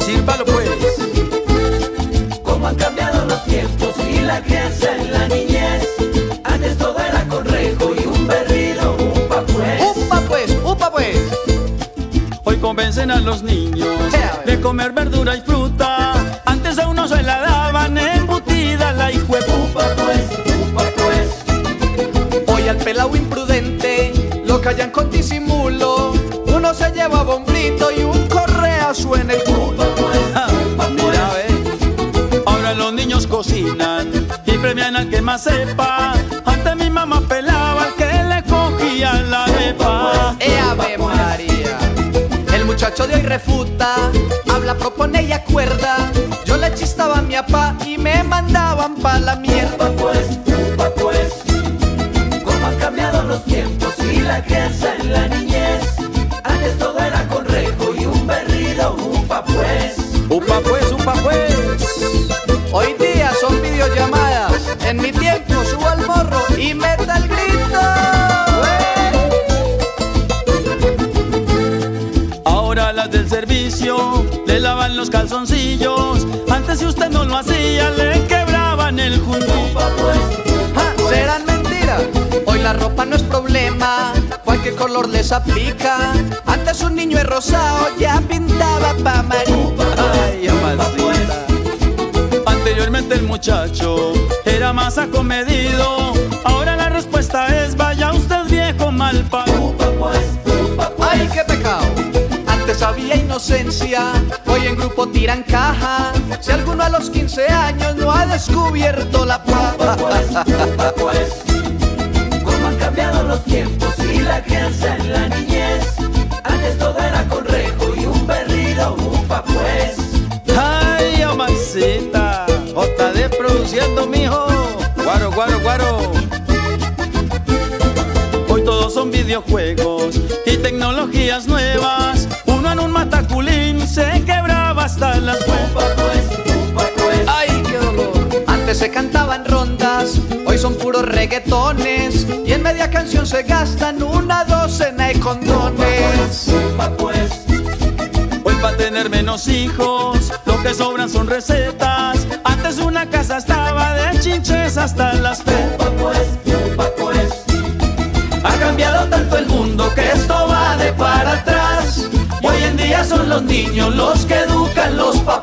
sírvalo pues. Cómo han cambiado los tiempos y la crianza en la niñez. Antes todo era con rejo y un berrido, upa pues. Upa pues, upa pues. Hoy convencen a los niños de comer verdura y fruta. Antes a uno se la daban embutida la hijueputa. Upa pues. Hoy al pelao imprudente lo callan con disimulo. Uno se lleva bombrito y un correazo en el culo. Upa pues. Mira, ve. Ahora los niños cocinan y premian al que más sepa. Antes mi mamá pelaba al que le cogía la arepa. Ave María. El muchacho de hoy refuta, habla, propone y acuerda. Yo le chistaba a mi papá y me mandaban pa' la mierda. Upa pues. Cómo han cambiado los tiempos y la crianza en la niñez. Antes todo era con rejo y un berrido, upa pues. Upa pues, upa pues. Hoy día son videollamadas. En mi tiempo subo al morro y meta el grito. Ahora las del servicio le lavan los calzoncillos. Antes si usted no lo hacía le quebraban el jundillo. Upa pues. Serán mentiras. Hoy la ropa no es problema, cualquier color les aplica. Antes un niño es rosado ya pintaba pa' amarillo. Ay, amasita. Anteriormente el muchacho era más acomedido. Ahora la respuesta es vaya usted viejo mal parido. Upa pues. Ay, qué pecado. Antes había inocencia, hoy en grupo tiran caja. Si alguno a los 15 años no ha descubierto la papa. Upa pues. Cómo han cambiado los tiempos y la crianza en la niñez. Antes todo era con rejo y un berrido, upa pues. Ay, amasita. JD produciendo, mijo. Guaro, guaro, guaro. Hoy todos son videojuegos y tecnologías nuevas. Uno en un mataculín se quebraba hasta las Upa pues. Ay, qué dolor. Antes se cantaban rondas, hoy son puros reggaetones. Y en media canción se gastan una docena de condones. Upa pues. Hoy para tener menos hijos, lo que sobran son recetas. Antes una casa estaba de chinches hasta las Upa pues. Ha cambiado tanto el mundo que esto va de para atrás. Y hoy en día son los niños los que educan los papás.